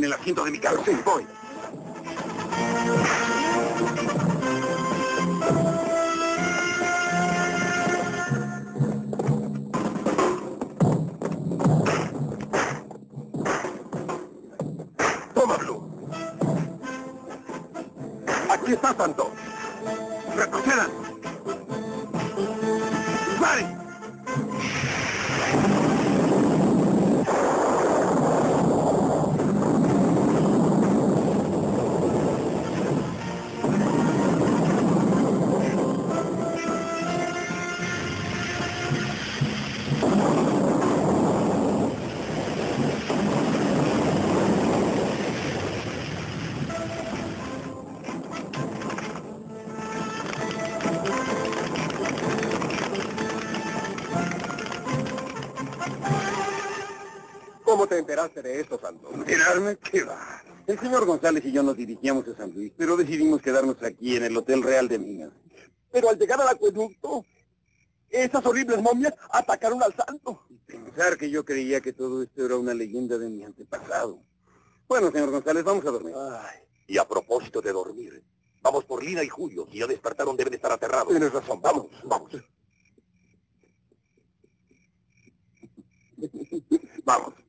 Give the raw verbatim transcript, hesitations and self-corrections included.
el asiento de mi carro. Sí, voy. Toma, Blue. Aquí está, Santo. Retrocedan. ¡Disparen! ¿Cómo te enteraste de esto, Santo? ¿Enterarme? ¿Qué va? El señor González y yo nos dirigíamos a San Luis, pero decidimos quedarnos aquí en el Hotel Real de Minas. Pero al llegar al acueducto, esas horribles momias atacaron al Santo. Pensar que yo creía que todo esto era una leyenda de mi antepasado. Bueno, señor González, vamos a dormir. Ay, y a propósito de dormir, vamos por Lina y Julio. Si ya despertaron, deben estar aterrados. Tienes razón, Vamos, vamos. Vamos.